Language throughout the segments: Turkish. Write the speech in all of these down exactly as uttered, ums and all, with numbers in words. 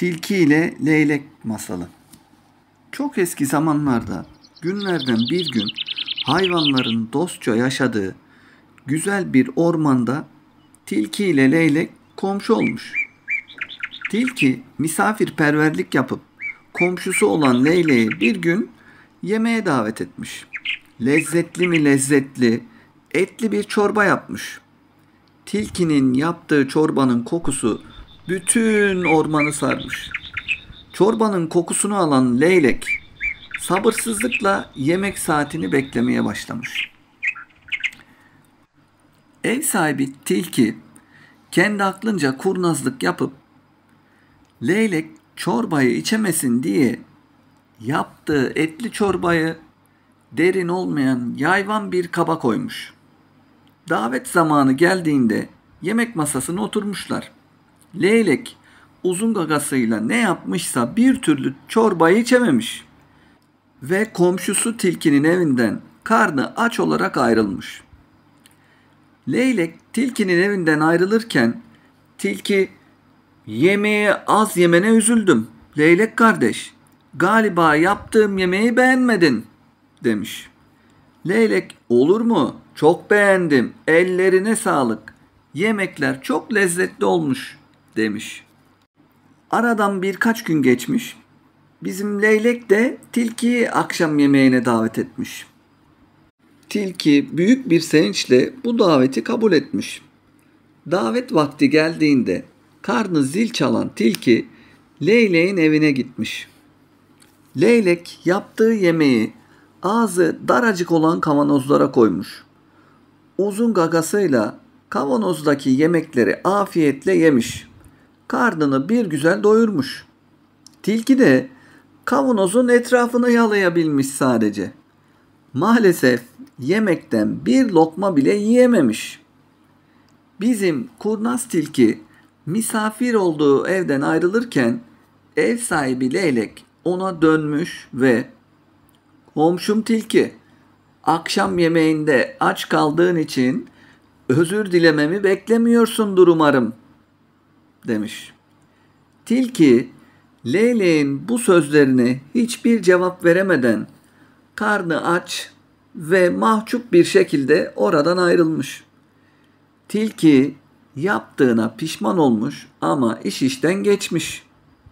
Tilki ile Leylek masalı. Çok eski zamanlarda, günlerden bir gün hayvanların dostça yaşadığı güzel bir ormanda tilki ile leylek komşu olmuş. Tilki misafirperverlik yapıp komşusu olan leyleği bir gün yemeğe davet etmiş. Lezzetli mi lezzetli, etli bir çorba yapmış. Tilkinin yaptığı çorbanın kokusu bütün ormanı sarmış. Çorbanın kokusunu alan leylek sabırsızlıkla yemek saatini beklemeye başlamış. Ev sahibi tilki kendi aklınca kurnazlık yapıp leylek çorbayı içemesin diye yaptığı etli çorbayı derin olmayan yayvan bir kaba koymuş. Davet zamanı geldiğinde yemek masasına oturmuşlar. Leylek uzun gagasıyla ne yapmışsa bir türlü çorbayı içememiş ve komşusu tilkinin evinden karnı aç olarak ayrılmış. Leylek tilkinin evinden ayrılırken tilki "Yemeği az yemene üzüldüm. Leylek kardeş, galiba yaptığım yemeği beğenmedin," demiş. Leylek "Olur mu? Çok beğendim. Ellerine sağlık. Yemekler çok lezzetli olmuş," demiş. Aradan birkaç gün geçmiş. Bizim leylek de tilkiyi akşam yemeğine davet etmiş. Tilki büyük bir sevinçle bu daveti kabul etmiş. Davet vakti geldiğinde karnı zil çalan tilki leyleğin evine gitmiş. Leylek yaptığı yemeği ağzı daracık olan kavanozlara koymuş. Uzun gagasıyla kavanozdaki yemekleri afiyetle yemiş. Karnını bir güzel doyurmuş. Tilki de kavanozun etrafını yalayabilmiş sadece. Maalesef yemekten bir lokma bile yiyememiş. Bizim kurnaz tilki misafir olduğu evden ayrılırken ev sahibi leylek ona dönmüş ve "Komşum tilki, akşam yemeğinde aç kaldığın için özür dilememi beklemiyorsundur umarım," demiş. Tilki leyleğin bu sözlerine hiçbir cevap veremeden karnı aç ve mahcup bir şekilde oradan ayrılmış. Tilki yaptığına pişman olmuş ama iş işten geçmiş.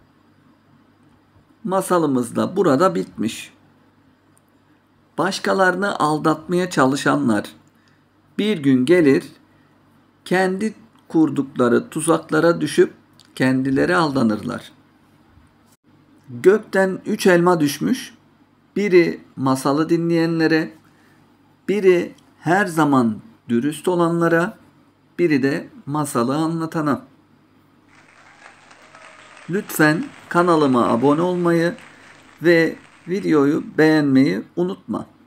Masalımız da burada bitmiş. Başkalarını aldatmaya çalışanlar bir gün gelir, kendi kurdukları tuzaklara düşüp kendileri aldanırlar. Gökten üç elma düşmüş, biri masalı dinleyenlere, biri her zaman dürüst olanlara, biri de masalı anlatana. Lütfen kanalıma abone olmayı ve videoyu beğenmeyi unutma.